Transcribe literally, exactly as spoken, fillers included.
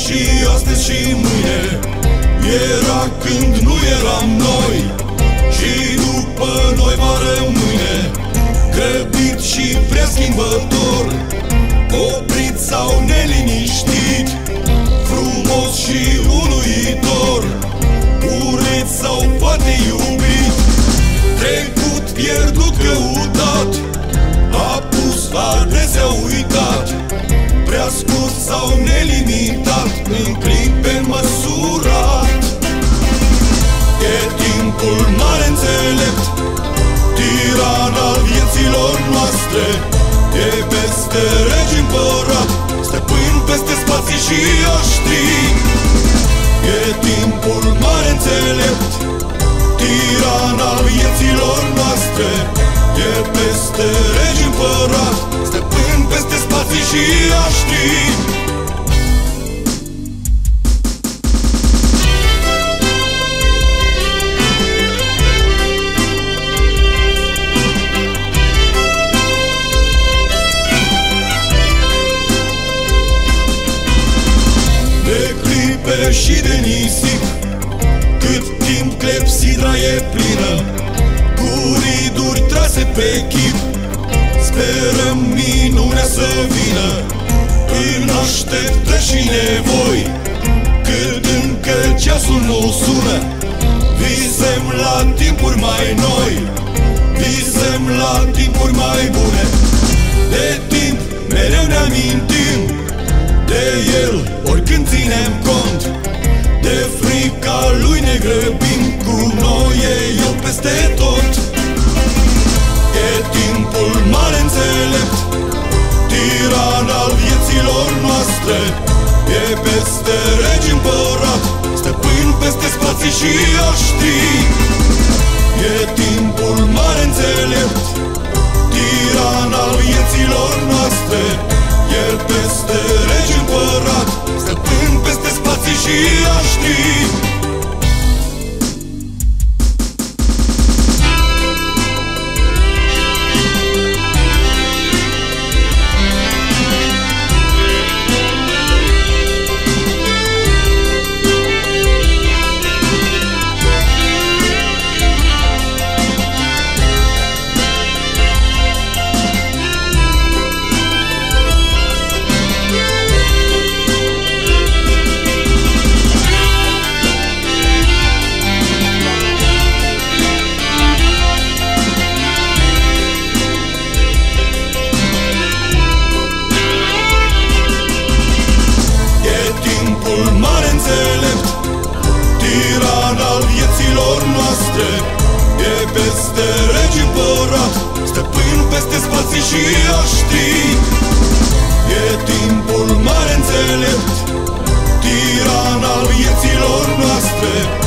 și astăzi și mâine. Era când nu eram noi și după noi va rămâne. Grăbit și prea schimbător, oprit sau neliniștit, frumos și uluitor, urât sau poate iubit, trecut, pierdut, căutat, apus, adesea uitat, prea scurt sau nelimitat, în clipe măsurat. E timpul mare înțelept, tiran al vieților noastre, e peste regi împărat, stăpân peste spații și aștri. E timpul mare înțelept, tiran al vieților noastre, e peste regi împărat, stăpân peste spații și aștri. Și de nisip, cât timp clepsidra e plină, cu riduri trase pe chip, sperăm minunea să vină. În așteptări și nevoi, cât încă ceasul nu sună, visem la timpuri mai noi, visem la timpuri mai bune. De timp mereu ne amintim, de el oricând ținem cont, de frica lui ne grăbim, cu noi e el peste tot. E timpul mare înțelept, tiran al vieților noastre, e peste regi împărat, stăpân peste spații și aștri. E timpul mare înțelept, tiran al vieților noastre, e peste regi împărat, stăpân peste spații și aștri. E peste regi împărat, stăpân peste spații și aștri. E timpul mare înțelept, tiran al vieților noastre,